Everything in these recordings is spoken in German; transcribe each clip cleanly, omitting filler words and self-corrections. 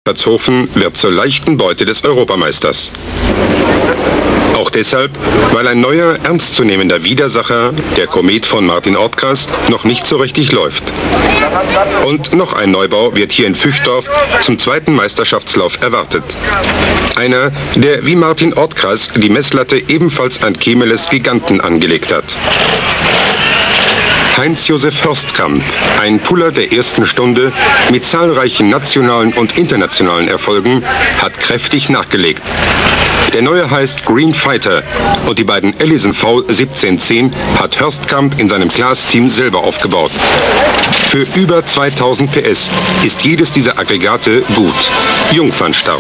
Herzofen wird zur leichten Beute des Europameisters. Auch deshalb, weil ein neuer, ernstzunehmender Widersacher, der Komet von Martin Ortgras, noch nicht so richtig läuft. Und noch ein Neubau wird hier in Füchdorf zum zweiten Meisterschaftslauf erwartet. Einer, der wie Martin Ortgras die Messlatte ebenfalls an Kemeles Giganten angelegt hat. Heinz-Josef Hörstkamp, ein Puller der ersten Stunde mit zahlreichen nationalen und internationalen Erfolgen, hat kräftig nachgelegt. Der neue heißt Green Fighter und die beiden Ellison V 1710 hat Hörstkamp in seinem Class-Team selber aufgebaut. Für über 2000 PS ist jedes dieser Aggregate gut. Jungfernstart.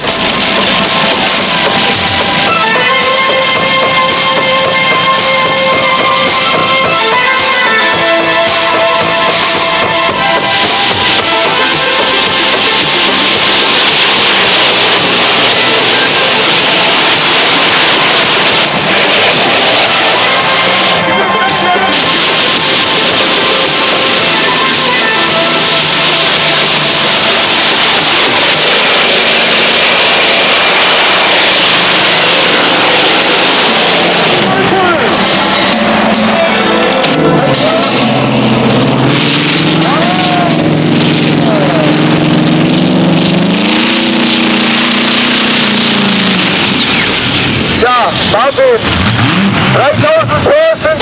Martin, 3000 Plätze.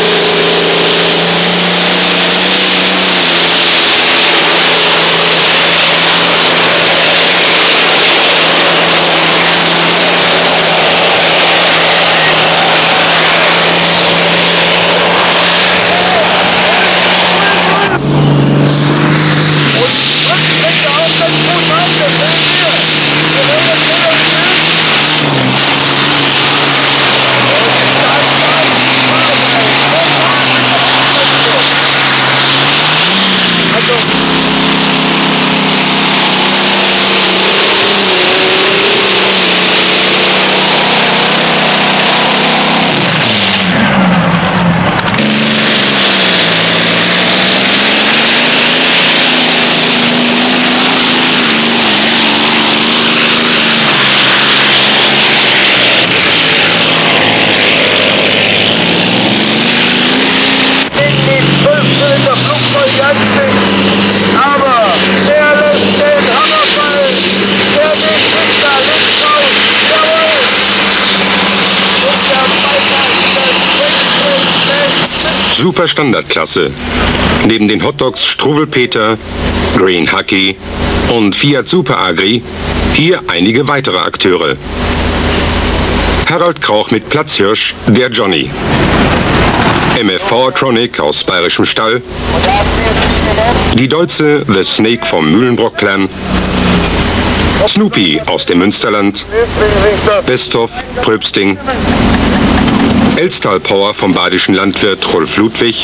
Super Standardklasse. Neben den Hotdogs Struwwelpeter, Green Husky und Fiat Super Agri hier einige weitere Akteure. Harald Krauch mit Platzhirsch, der Johnny. MF Powertronic aus bayerischem Stall. Die Deutsche The Snake vom Mühlenbrock-Clan. Snoopy aus dem Münsterland. Besthoff, Pröbsting. Elstal Power vom badischen Landwirt Rolf Ludwig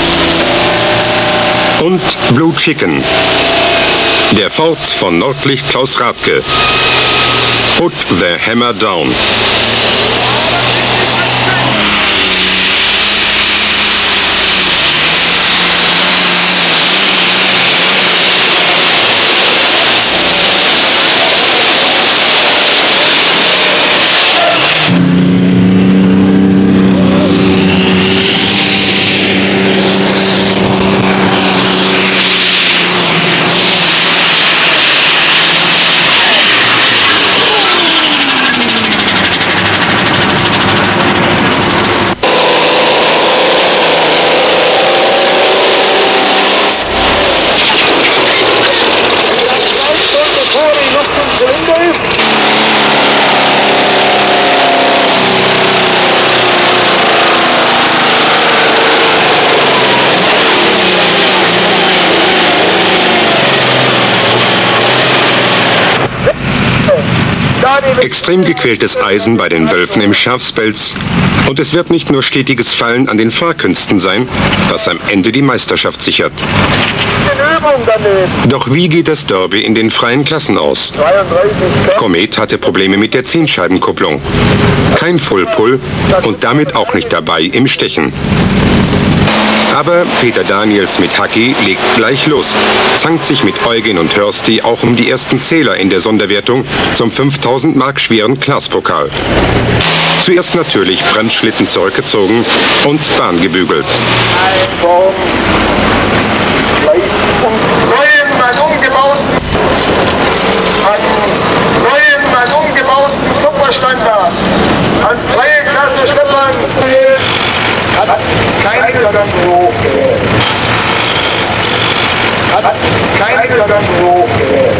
und Blue Chicken, der Ford von Nordlicht Klaus Rathke. Put the Hammer Down. Extrem gequältes Eisen bei den Wölfen im Schafspelz. Und es wird nicht nur stetiges Fallen an den Fahrkünsten sein, was am Ende die Meisterschaft sichert. Doch wie geht das Derby in den freien Klassen aus? Komet hatte Probleme mit der Zehnscheibenkupplung. Kein Full Pull und damit auch nicht dabei im Stechen. Aber Peter Daniels mit Hacki legt gleich los, zankt sich mit Eugen und Hörsti auch um die ersten Zähler in der Sonderwertung zum 5000 Mark schweren Klaas-Pokal. Zuerst natürlich Bremsschlitten zurückgezogen und Bahn gebügelt. An umgebauten Kupferstandard, an freie Klasse Schrittmann, hat keine Vergangenheit. Hat keine Vergangenheit.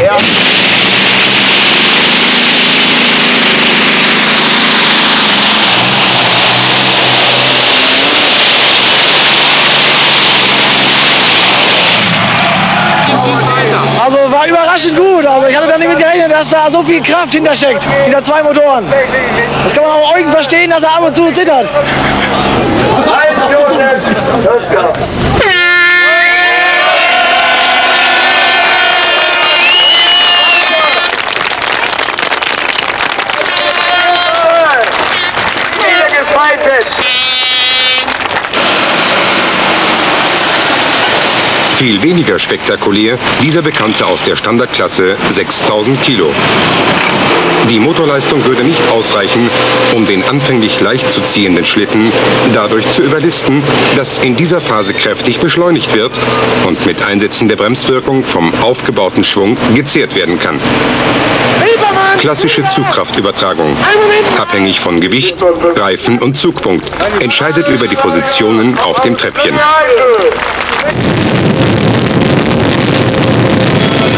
Also war überraschend gut. Also ich hatte da nicht mit gerechnet, dass da so viel Kraft hintersteckt, hinter zwei Motoren. Das kann man auch Eugen verstehen, dass er ab und zu zittert. Viel weniger spektakulär dieser Bekannte aus der Standardklasse 6000 Kilo. Die Motorleistung würde nicht ausreichen, um den anfänglich leicht zu ziehenden Schlitten dadurch zu überlisten, dass in dieser Phase kräftig beschleunigt wird und mit Einsetzen der Bremswirkung vom aufgebauten Schwung gezehrt werden kann. Klassische Zugkraftübertragung, abhängig von Gewicht, Reifen und Zugpunkt, entscheidet über die Positionen auf dem Treppchen.